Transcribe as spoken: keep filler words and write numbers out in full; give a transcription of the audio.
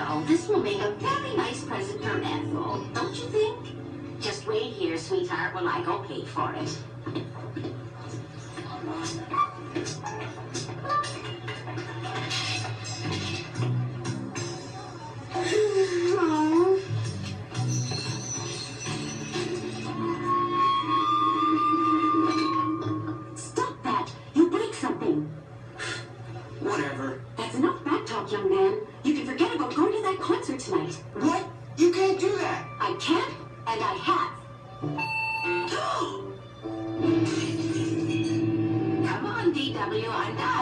Now, this will make a very nice present for Ethel, don't you think? Just wait here, sweetheart, while I go pay for it. Stop that! You break something. Whatever. That's enough back talk, young man. You can forget about going to that concert tonight. What? You can't do that. I can't, and I have. Come on, D W, I'm done.